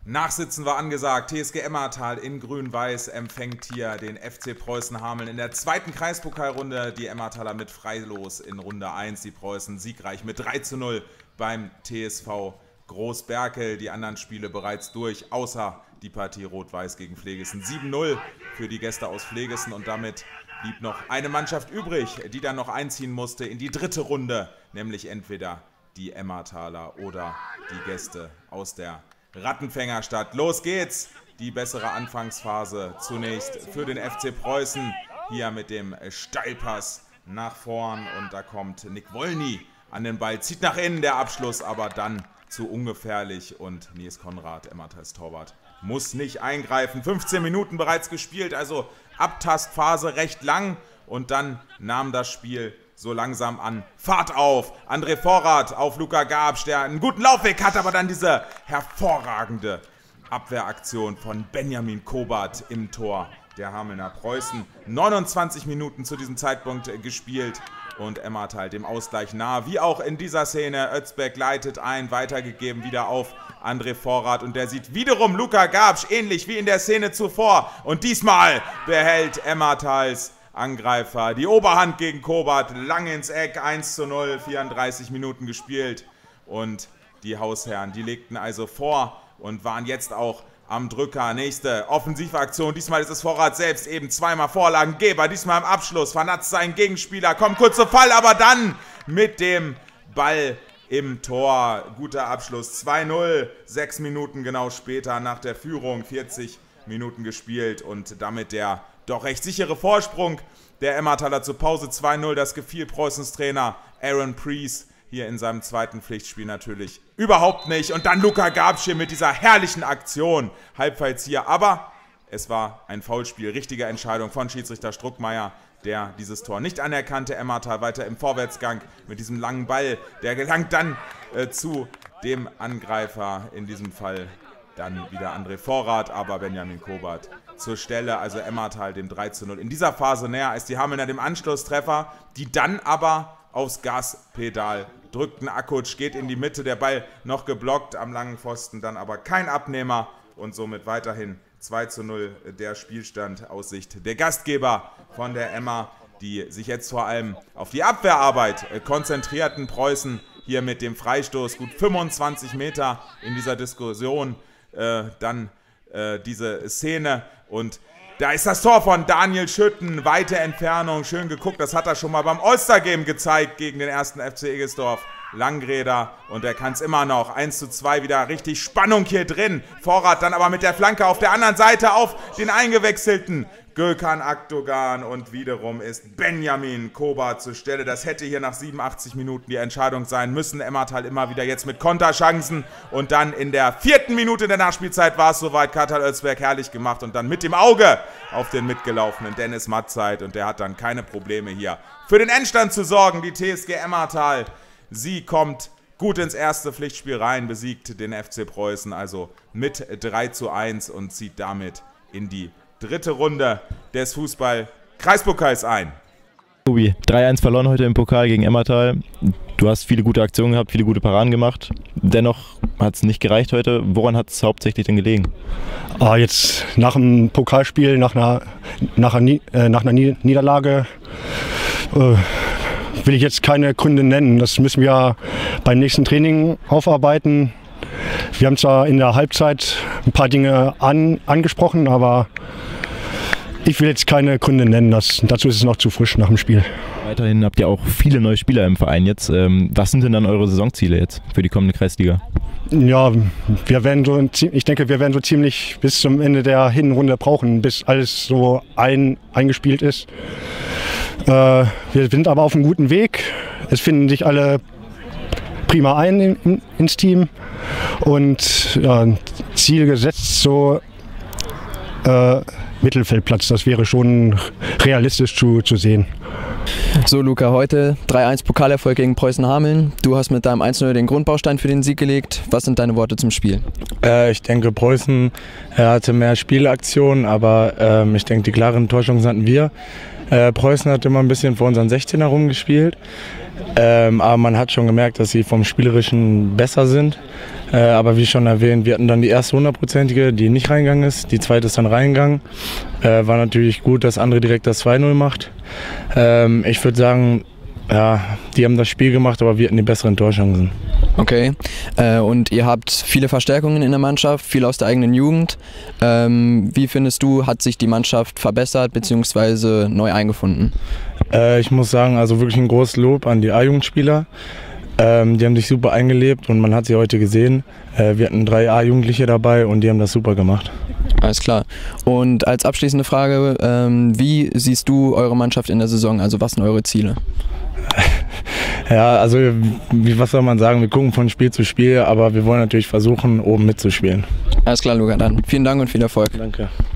Nachsitzen war angesagt. TSG Emmertal in Grün-Weiß empfängt hier den FC Preußen Hameln in der zweiten Kreispokalrunde. Die Emmertaler mit Freilos in Runde 1. Die Preußen siegreich mit 3:0 beim TSV Großberkel. Die anderen Spiele bereits durch, außer die Partie Rot-Weiß gegen Pflegessen. 7:0 für die Gäste aus Pflegessen und damit blieb noch eine Mannschaft übrig, die dann noch einziehen musste in die dritte Runde, nämlich entweder die Emmertaler oder die Gäste aus der Rattenfängerstadt. Los geht's! Die bessere Anfangsphase zunächst für den FC Preußen. Hier mit dem Steilpass nach vorn und da kommt Nick Wolny an den Ball. Zieht nach innen, der Abschluss aber dann zu ungefährlich und Nils Konrad, Emmertals Torwart, muss nicht eingreifen. 15 Minuten bereits gespielt, also Abtastphase recht lang und dann nahm das Spiel so langsam an Fahrt auf. André Vorrat auf Luca Gabsch, der einen guten Laufweg hat, aber dann diese hervorragende Abwehraktion von Benjamin Kobert im Tor der Hamelner Preußen. 29 Minuten zu diesem Zeitpunkt gespielt und Emmertal dem Ausgleich nahe. Wie auch in dieser Szene, Özbek leitet ein, weitergegeben wieder auf André Vorrat und der sieht wiederum Luca Gabsch, ähnlich wie in der Szene zuvor. Und diesmal behält Emmertals Angreifer die Oberhand gegen Kobert, lang ins Eck, 1:0, 34 Minuten gespielt und die Hausherren, die legten also vor und waren jetzt auch am Drücker. Nächste Offensivaktion, diesmal ist es Vorrat selbst, eben zweimal Vorlagengeber, diesmal im Abschluss, vernatzt seinen Gegenspieler, kommt kurz zu Fall, aber dann mit dem Ball im Tor, guter Abschluss, 2:0, 6 Minuten genau später nach der Führung, 40 Minuten gespielt und damit der doch recht sichere Vorsprung der Emmertaler zur Pause 2:0. Das gefiel Preußens Trainer Aaron Preece hier in seinem zweiten Pflichtspiel natürlich überhaupt nicht. Und dann Luca Gabsch hier mit dieser herrlichen Aktion, halbwegs hier. Aber es war ein Foulspiel, richtige Entscheidung von Schiedsrichter Struckmeier, der dieses Tor nicht anerkannte. Emmertal weiter im Vorwärtsgang mit diesem langen Ball. Der gelangt dann zu dem Angreifer, in diesem Fall dann wieder André Vorrat, aber Benjamin Kobert zur Stelle, also Emmertal dem 3:0. In dieser Phase näher als die Hamelner dem Anschlusstreffer, die dann aber aufs Gaspedal drückten. Akutsch geht in die Mitte, der Ball noch geblockt am langen Pfosten, dann aber kein Abnehmer und somit weiterhin 2:0 der Spielstand aus Sicht der Gastgeber von der Emma, die sich jetzt vor allem auf die Abwehrarbeit konzentrierten. Preußen hier mit dem Freistoß, gut 25 Meter in dieser Diskussion, dann diese Szene und da ist das Tor von Daniel Schütten, weite Entfernung, schön geguckt, das hat er schon mal beim All-Star-Game gezeigt gegen den 1. FC Egestorf. Langräder und er kann es immer noch, 1:2, wieder richtig Spannung hier drin. Vorrat dann aber mit der Flanke auf der anderen Seite auf den eingewechselten Gökhan Akdogan und wiederum ist Benjamin Kobert zur Stelle. Das hätte hier nach 87 Minuten die Entscheidung sein müssen. Emmertal immer wieder jetzt mit Konterchancen und dann in der 4. Minute der Nachspielzeit war es soweit. Kartal Özberg herrlich gemacht und dann mit dem Auge auf den mitgelaufenen Dennis Matzeit und der hat dann keine Probleme hier für den Endstand zu sorgen. Die TSG Emmertal, sie kommt gut ins erste Pflichtspiel rein, besiegt den FC Preußen also mit 3:1 und zieht damit in die dritte Runde des Fußball-Kreispokals ein. Tobi, 3:1 verloren heute im Pokal gegen Emmertal. Du hast viele gute Aktionen gehabt, viele gute Paraden gemacht. Dennoch hat es nicht gereicht heute. Woran hat es hauptsächlich denn gelegen? Jetzt nach dem Pokalspiel, nach einer Niederlage, will ich jetzt keine Gründe nennen. Das müssen wir beim nächsten Training aufarbeiten. Wir haben zwar in der Halbzeit ein paar Dinge angesprochen, aber ich will jetzt keine Gründe nennen. Dazu ist es noch zu frisch nach dem Spiel. Weiterhin habt ihr auch viele neue Spieler im Verein jetzt. Was sind denn dann eure Saisonziele jetzt für die kommende Kreisliga? Ja, ich denke, wir werden so ziemlich bis zum Ende der Hinrunde brauchen, bis alles so eingespielt ist. Wir sind aber auf einem guten Weg. Es finden sich alle prima ein ins Team und ja, Ziel gesetzt, so Mittelfeldplatz, das wäre schon realistisch zu sehen. So Luca, heute 3:1 Pokalerfolg gegen Preußen Hameln. Du hast mit deinem 1:0 den Grundbaustein für den Sieg gelegt. Was sind deine Worte zum Spiel? Ich denke, Preußen hatte mehr Spielaktionen, aber ich denke, die klaren Torchancen hatten wir. Preußen hat immer ein bisschen vor unseren 16er rumgespielt, aber man hat schon gemerkt, dass sie vom Spielerischen besser sind. Aber wie schon erwähnt, wir hatten dann die erste 100%ige, die nicht reingegangen ist, die zweite ist dann reingegangen. War natürlich gut, dass André direkt das 2-0 macht. Ich würde sagen, ja, die haben das Spiel gemacht, aber wir hatten die besseren Torchancen. Okay, und ihr habt viele Verstärkungen in der Mannschaft, viel aus der eigenen Jugend. Wie findest du, hat sich die Mannschaft verbessert bzw. neu eingefunden? Ich muss sagen, also wirklich ein großes Lob an die A-Jugendspieler. Die haben sich super eingelebt und man hat sie heute gesehen. Wir hatten 3 A-Jugendliche dabei und die haben das super gemacht. Alles klar. Und als abschließende Frage, wie siehst du eure Mannschaft in der Saison? Also was sind eure Ziele? Ja, also was soll man sagen, wir gucken von Spiel zu Spiel, aber wir wollen natürlich versuchen, oben mitzuspielen. Alles klar, Luca, dann vielen Dank und viel Erfolg. Danke.